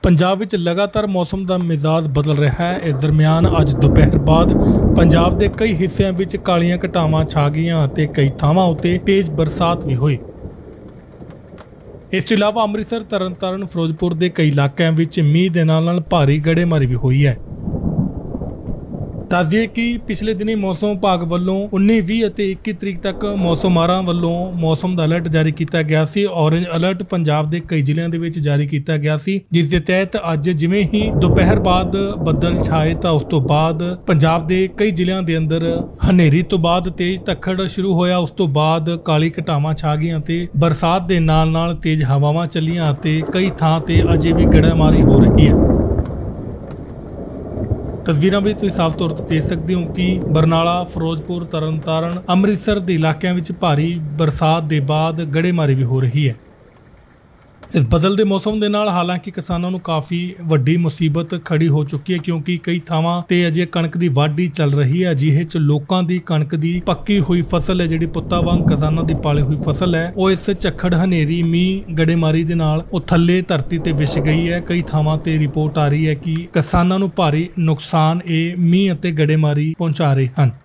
पंजाब विच लगातार मौसम का मिजाज बदल रहा है। इस दरमियान अज दोपहर बाद पंजाब के कई हिस्सों में कालियां घटावां छा गईयां ते कई थावां उत्ते तेज बरसात भी हुई। इस तो इलावा अमृतसर, तरनतारन, फिरोजपुर के कई इलाकों में मीह के नाल भारी गड़ेमारी भी हुई है। दस दिए कि पिछले दिनी मौसम विभाग वालों 19, 20 और 21 तरीक तक मौसमारा वालों मौसम का अलर्ट जारी किया गया सी। ऑरेंज अलर्ट पंजाब के कई जिलों के जारी किया गया सी, जिस के तहत अज जिवें ही दोपहर बाद बदल छाए तो उस तो बाद पंजाब के कई जिलों के अंदर हनेरी तो बाद तेज तखड़ शुरू होया। उस तो बाद काली घटावां छा गईयां ते बरसात के नाल तेज हवावां चलियां ते कई थां ते अजे भी गड़ेमारी हो रही है। तस्वीरों में तुम साफ तौर पर देख सकते हो कि बरनाला, फिरोजपुर, तरनतारन, अमृतसर के इलाकों में भारी बरसात के बाद गड़ेमारी भी हो रही है। इस बदलते मौसम के नाल हालांकि किसानों को काफ़ी वड्डी मुसीबत खड़ी हो चुकी है, क्योंकि कई थावां ते अजे कणक की वाढी चल रही है। अजिहे च लोगों की कणक की पक्की हुई फसल है, जिहड़ी पुत्ता वांग किसानों की पाली हुई फसल है, वो इस झक्खड़, हनेरी, मीह, गड़ेमारी के नाल वो थल्ले धरती ते विछ गई है। कई थावां ते रिपोर्ट आ रही है कि किसानों को भारी नुकसान ये मीह अते गड़ेमारी पहुंचा रहे हैं।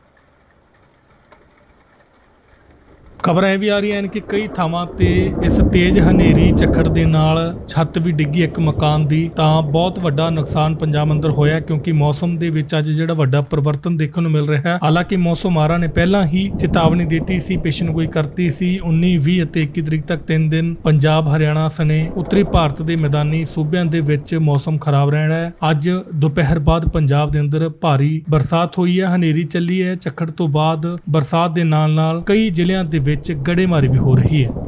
खबरें भी आ रही हैं कि कई थावां ते इस तेज हनेरी झक्खड़ दे नाल छत भी डिग्गी एक मकान दी, तां बहुत वड्डा नुकसान पंजाब अंदर होया, क्योंकि मौसम दे विच अज जिहड़ा वड्डा परिवर्तन देखने को मिल रहा है। हालांकि मौसमारा ने पहला ही चेतावनी दी सी, पेशनगोई करती सी 19, 20 और 21 तरीक तक 3 दिन पंजाब, हरियाणा सने उत्तरी भारत के मैदानी सूबे दे विच मौसम खराब रहना है। अज दोपहर बाद पंजाब के अंदर भारी बरसात हुई है, हनेरी चली है। झक्खड़ तो बाद बरसात के नाल कई जिलों के गड़ेमारी भी हो रही है।